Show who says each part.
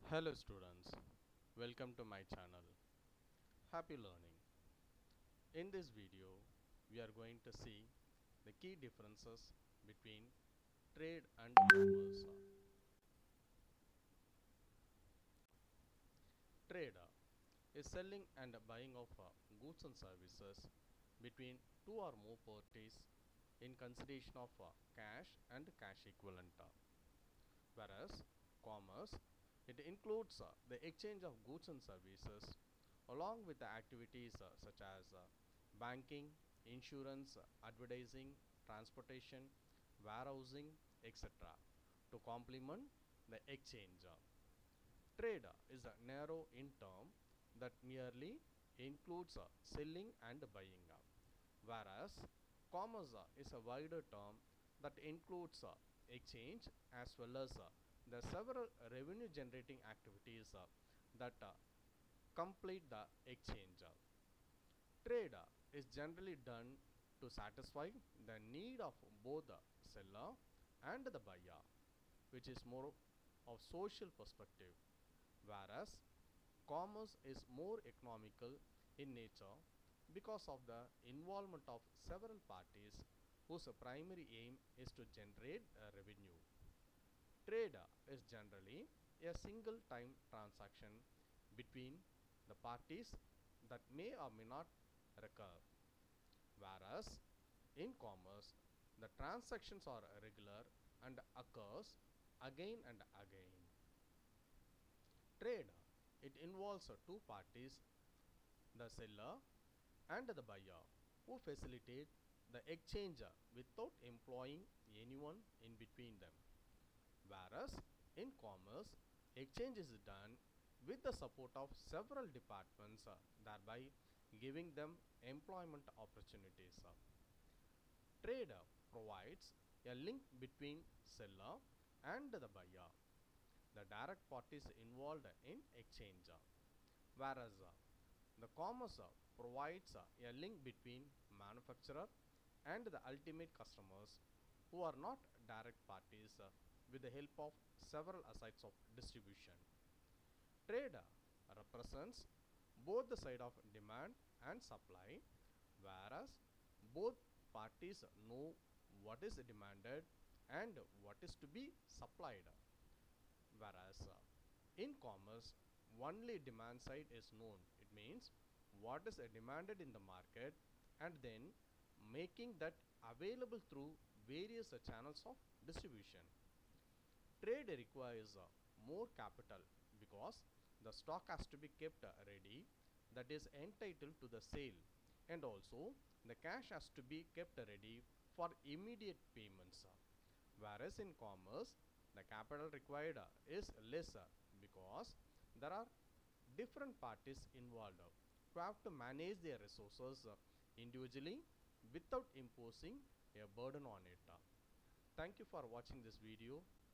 Speaker 1: Hello students, welcome to my channel. Happy learning. In this video, we are going to see the key differences between trade and commerce. Trade is selling and buying of goods and services between two or more parties in consideration of cash and cash equivalent. Whereas commerce, it includes the exchange of goods and services along with the activities such as banking, insurance, advertising, transportation, warehousing, etc. to complement the exchange. Trade is a narrow in term that merely includes selling and buying, whereas commerce is a wider term that includes exchange as well as the several revenue generating activities that complete the exchange. Trade is generally done to satisfy the need of both the seller and the buyer, which is more of social perspective, whereas commerce is more economical in nature because of the involvement of several parties whose primary aim is to generate revenue. Trade is generally a single time transaction between the parties that may or may not recur, whereas in commerce the transactions are regular and occurs again and again. Trade, it involves two parties, the seller and the buyer, who facilitate the exchange without employing anyone in between them. Whereas in commerce, exchange is done with the support of several departments, thereby giving them employment opportunities. Trade provides a link between seller and the buyer, the direct parties involved in exchange, whereas the commerce provides a link between manufacturer and the ultimate customers who are not direct parties with the help of several sites of distribution. Trade represents both the side of demand and supply, whereas both parties know what is demanded and what is to be supplied. Whereas in commerce, only demand side is known. It means what is demanded in the market and then making that available through various channels of distribution. Trade requires more capital because the stock has to be kept ready, that is entitled to the sale, and also the cash has to be kept ready for immediate payments. Whereas in commerce, the capital required is lesser because there are different parties involved who have to manage their resources individually without imposing a burden on it. Thank you for watching this video.